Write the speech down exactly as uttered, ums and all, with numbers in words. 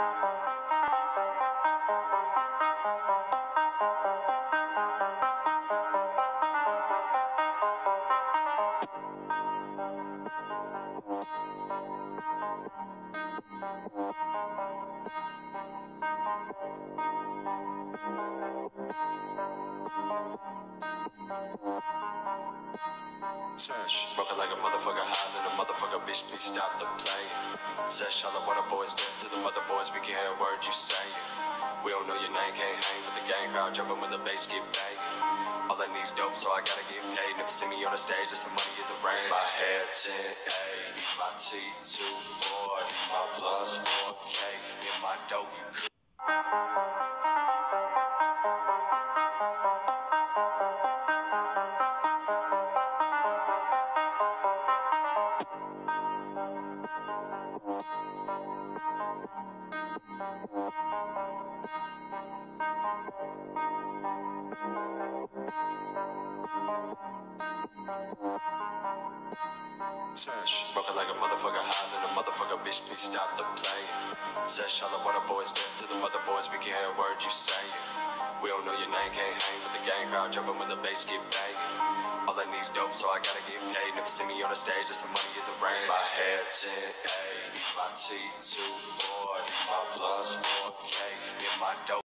Smoking like a motherfucker high, then a motherfucker bitch, please stop the playing. Said Charlotte, what a boys do to the mother boys, we can hear a word you saying. We don't know your name, can't hang with the gang crowd, jumping when the bass get banging. All I need's dope, so I gotta get paid. Never see me on the stage, just some money is a rain. My hair ten eighty, my T two forty, my plus four K, in my dope you could. Smoking like a motherfucker high, then a motherfucker bitch, please stop the playing. Said Charlotte, what a boys do to the mother boys, we can hear a word you saying. We don't know your name, can't hang with the gang crowd, jumping when the bass get banging. All I need's dope, so I gotta get paid. Never see me on the stage, just some money is a rain. My hair ten eighty, my T two forty, my plus four K, in my dope.